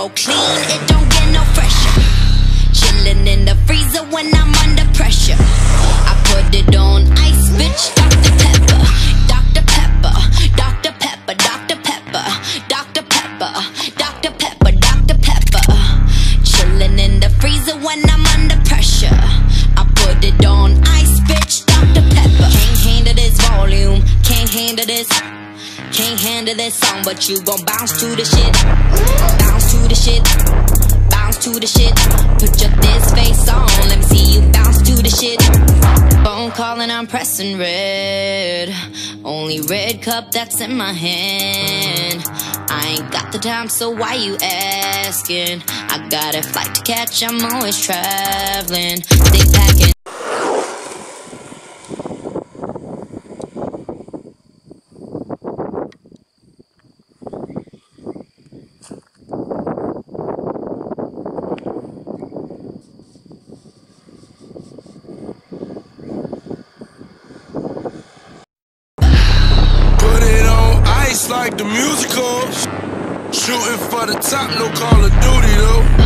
so clean, it don't get no fresher. Chillin' in the freezer when I'm under pressure. I put it on ice, bitch, Dr. Pepper. Dr. Pepper, Dr. Pepper, Dr. Pepper, Dr. Pepper, Dr. Pepper, Dr. Pepper. Chillin' in the freezer when I'm under pressure. I put it on ice, bitch, Dr. Pepper. Can't handle this volume, can't handle this. Can't handle this song, but you gon' bounce to the shit. Bounce to the shit. Bounce to the shit. Put your this face on, let me see you bounce to the shit. Phone calling, I'm pressing red. Only red cup that's in my hand. I ain't got the time, so why you asking? I got a flight to catch, I'm always traveling. Stay packing. Like the musical, shooting for the top, no Call of Duty though.